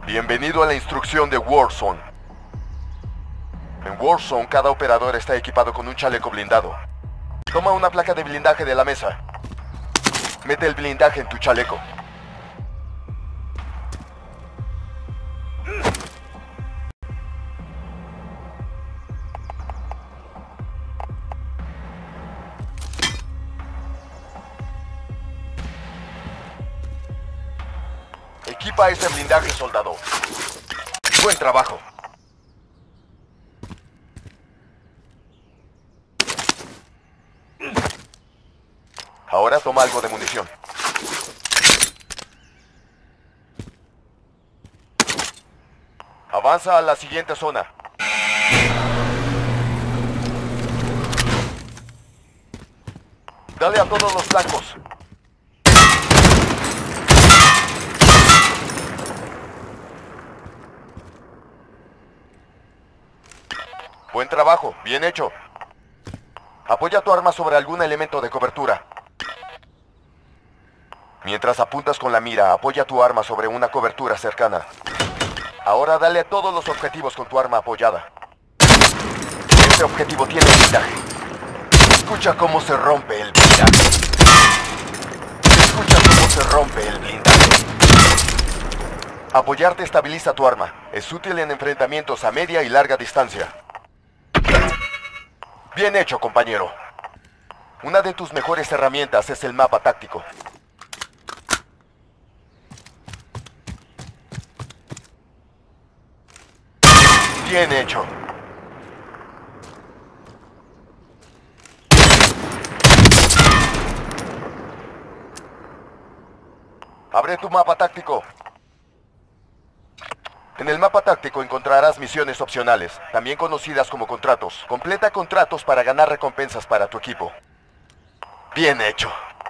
Bienvenido a la instrucción de Warzone. En Warzone, cada operador está equipado con un chaleco blindado. Toma una placa de blindaje de la mesa. Mete el blindaje en tu chaleco. Equipa ese blindaje, soldado. Buen trabajo. Ahora toma algo de munición. Avanza a la siguiente zona. Dale a todos los flancos. Buen trabajo, bien hecho. Apoya tu arma sobre algún elemento de cobertura. Mientras apuntas con la mira, apoya tu arma sobre una cobertura cercana. Ahora dale a todos los objetivos con tu arma apoyada. Este objetivo tiene blindaje. Escucha cómo se rompe el blindaje. Escucha cómo se rompe el blindaje. Apoyarte estabiliza tu arma. Es útil en enfrentamientos a media y larga distancia. Bien hecho, compañero. Una de tus mejores herramientas es el mapa táctico. Bien hecho. Abre tu mapa táctico. En el mapa táctico encontrarás misiones opcionales, también conocidas como contratos. Completa contratos para ganar recompensas para tu equipo. Bien hecho.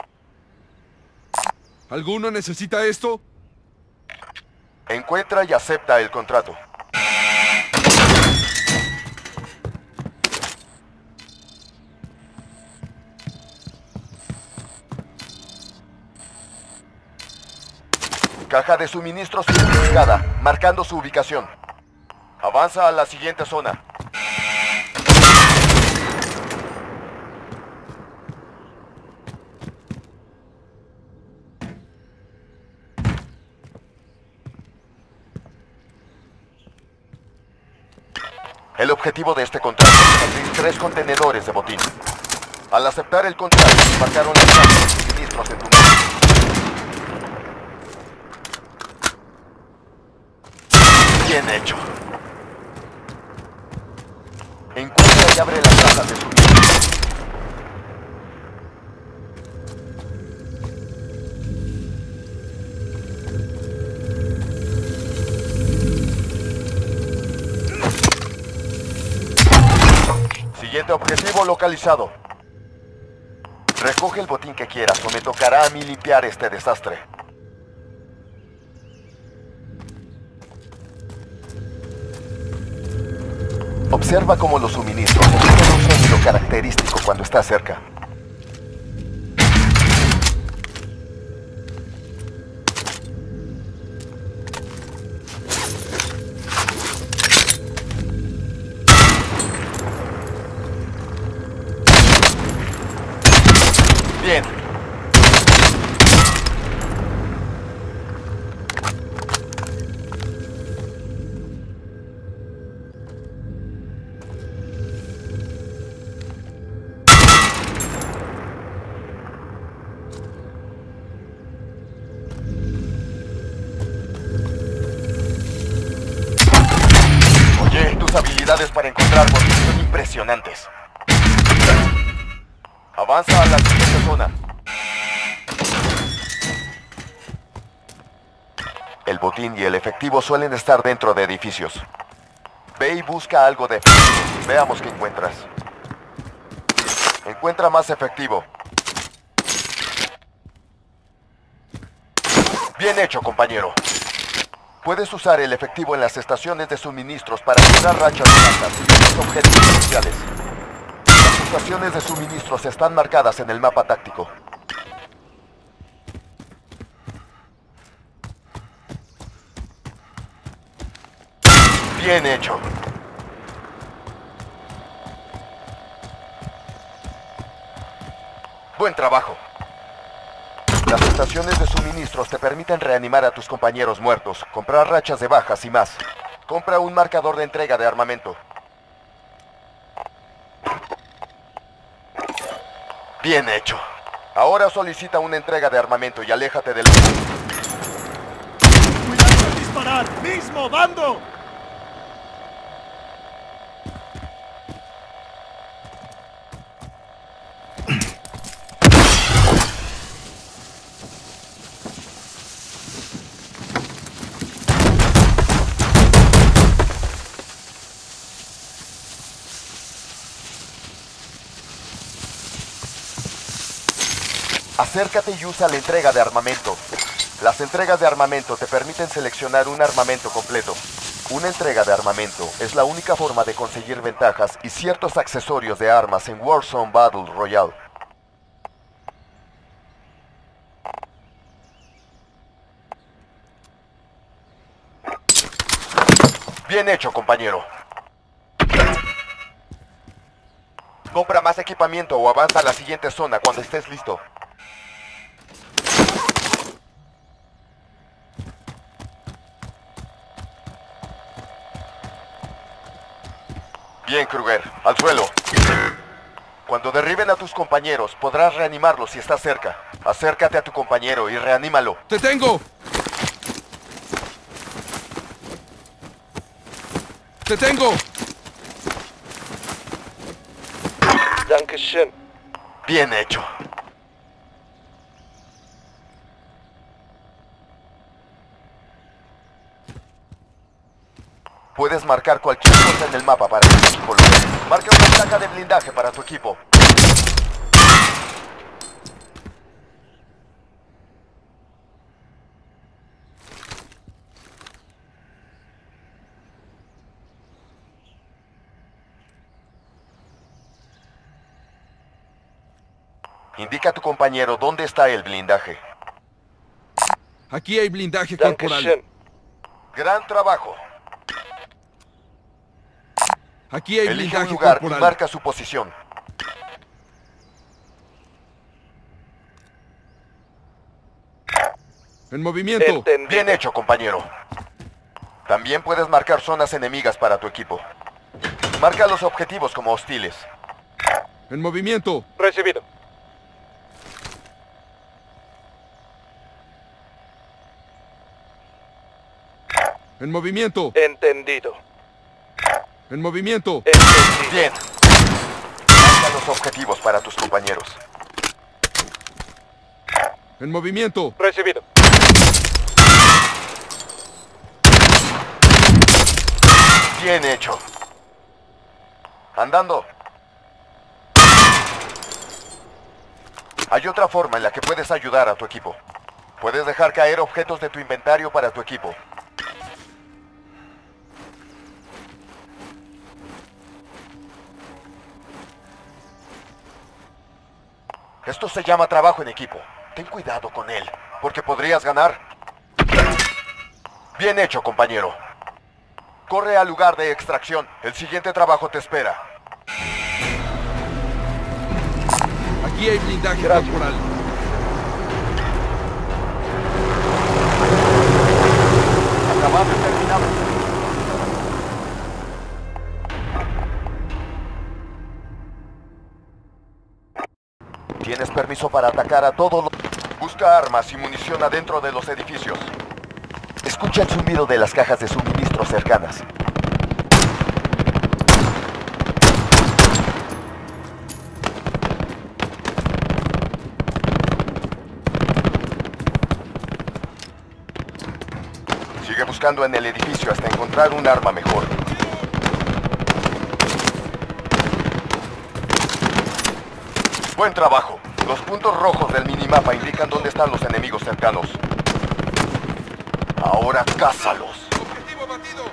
¿Alguno necesita esto? Encuentra y acepta el contrato. Caja de suministros identificada, marcando su ubicación. Avanza a la siguiente zona. El objetivo de este contrato es abrir 3 contenedores de botín. Al aceptar el contrato, marcaron las cajas de suministros en tu mano. Bien hecho. Encuentra y abre las cajas de suministros. Siguiente objetivo localizado. Recoge el botín que quieras o me tocará a mí limpiar este desastre. Observa cómo los suministros emiten un sonido característico cuando está cerca. Bien. Oye, tus habilidades para encontrar botín son impresionantes. Avanza a la siguiente zona. El botín y el efectivo suelen estar dentro de edificios. Ve y busca algo de efectivo. Veamos qué encuentras. Encuentra más efectivo. Bien hecho, compañero. Puedes usar el efectivo en las estaciones de suministros para lograr rachas altas y otros objetivos especiales. Las estaciones de suministros están marcadas en el mapa táctico. Bien hecho. Buen trabajo. Las estaciones de suministros te permiten reanimar a tus compañeros muertos, comprar rachas de bajas y más. Compra un marcador de entrega de armamento. Bien hecho. Ahora solicita una entrega de armamento y aléjate del... ¡Cuidado al disparar! ¡Mismo bando! Acércate y usa la entrega de armamento. Las entregas de armamento te permiten seleccionar un armamento completo. Una entrega de armamento es la única forma de conseguir ventajas y ciertos accesorios de armas en Warzone Battle Royale. Bien hecho, compañero. Compra más equipamiento o avanza a la siguiente zona cuando estés listo. Bien, Kruger, al suelo. Cuando derriben a tus compañeros, podrás reanimarlos si estás cerca. Acércate a tu compañero y reanímalo. ¡Te tengo! ¡Te tengo! Dankeschön. Bien hecho. Puedes marcar cualquier cosa en el mapa para que tu equipo lo vea. Marca una placa de blindaje para tu equipo. Indica a tu compañero dónde está el blindaje. Aquí hay blindaje corporal. Dankeschön. Gran trabajo. Aquí hay Elige un blindaje lugar y corporal. marca su posición. En movimiento. Entendido. Bien hecho, compañero. También puedes marcar zonas enemigas para tu equipo. Marca los objetivos como hostiles. En movimiento. Recibido. En movimiento. Entendido. En movimiento. Entendido. Bien. Marca los objetivos para tus compañeros. En movimiento. Recibido. Bien hecho. Andando. Hay otra forma en la que puedes ayudar a tu equipo. Puedes dejar caer objetos de tu inventario para tu equipo. Esto se llama trabajo en equipo. Ten cuidado con él, porque podrías ganar. Bien hecho, compañero. Corre al lugar de extracción. El siguiente trabajo te espera. Aquí hay blindaje Gracias. corporal. Acabas de terminar. Tienes permiso para atacar a todos los... Busca armas y munición adentro de los edificios. Escucha el zumbido de las cajas de suministro cercanas. Sigue buscando en el edificio hasta encontrar un arma mejor. Buen trabajo. Los puntos rojos del minimapa indican dónde están los enemigos cercanos. Ahora cázalos. Objetivo batido.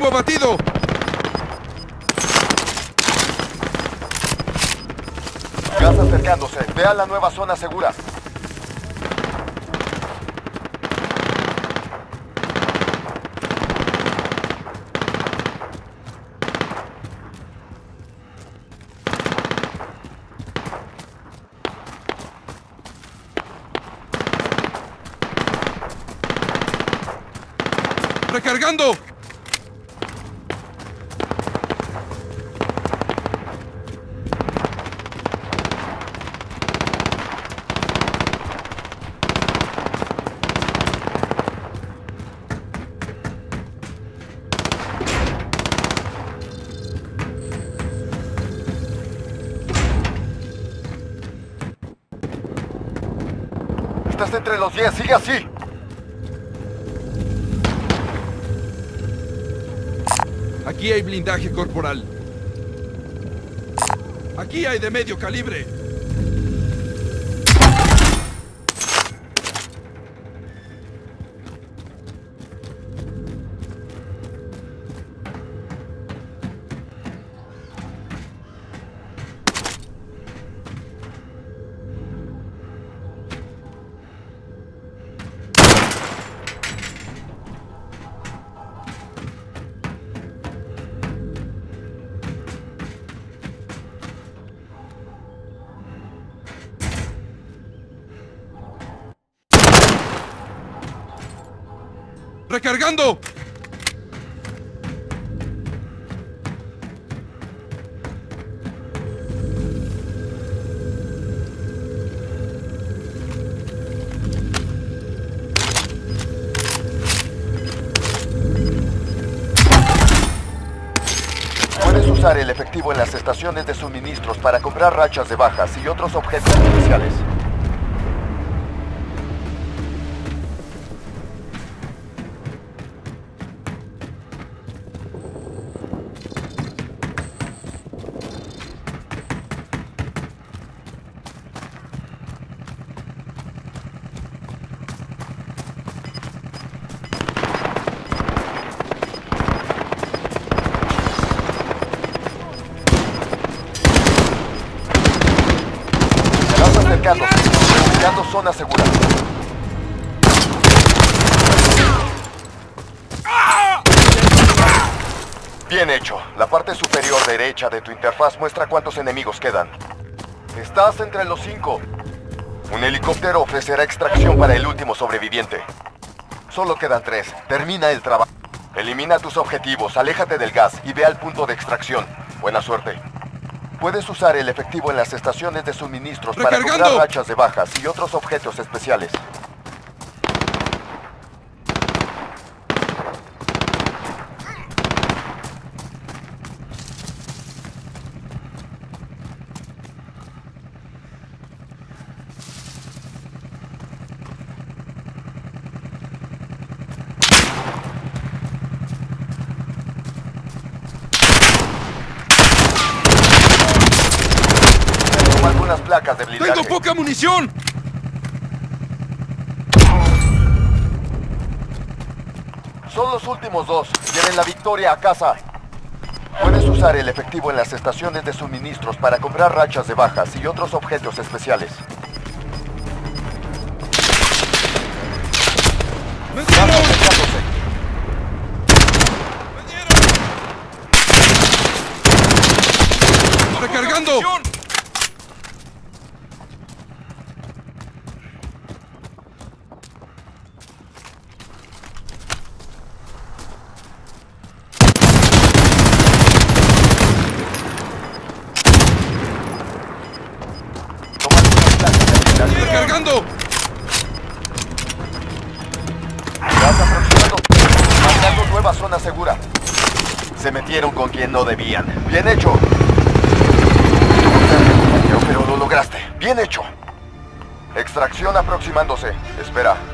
¡Objetivo abatido! Gas acercándose. Vean la nueva zona segura. ¡Recargando! Estás entre los 10. Sigue así. Aquí hay blindaje corporal. Aquí hay de medio calibre. ¡Recargando! Puedes usar el efectivo en las estaciones de suministros para comprar rachas de bajas y otros objetos especiales. Buscando zona segura. Bien hecho. La parte superior derecha de tu interfaz muestra cuántos enemigos quedan. Estás entre los 5. Un helicóptero ofrecerá extracción para el último sobreviviente. Solo quedan 3. Termina el trabajo. Elimina tus objetivos, aléjate del gas y ve al punto de extracción. Buena suerte. Puedes usar el efectivo en las estaciones de suministros para comprar rachas de bajas y otros objetos especiales. Algunas placas de blindaje. ¡Tengo poca munición! Son los últimos 2. Lleven la victoria a casa. Puedes usar el efectivo en las estaciones de suministros para comprar rachas de bajas y otros objetos especiales. ¡Me dieron! ¡Recargando! ¡Recargando! Vas aproximando. Marcando nueva zona segura. Se metieron con quien no debían. Bien hecho. Pero lo lograste. Bien hecho. Extracción aproximándose. Espera.